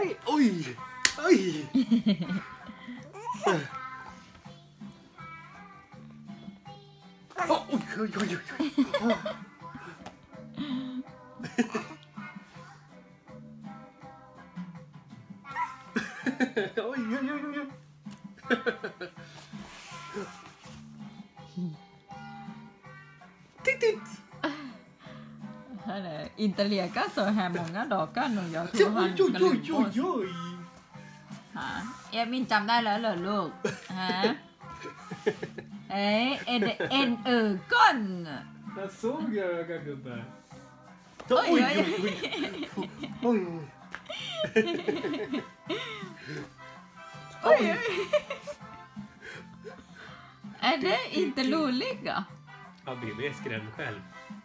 Nej, oj! Oj! Oj, oj, oj, oj. Oj, oj, oj, oj. Titt! Hörru, inte leka så här många dagar nu. Jag tror han ska lugna oss. Emin จำได้แล้วเหรอลูกฮะär det en ögon? Jag såg ögongubben. Oj, Oj, oj, oj, oj. Oj. Oj, är det inte roliga? Ja, BB är skrämd själv.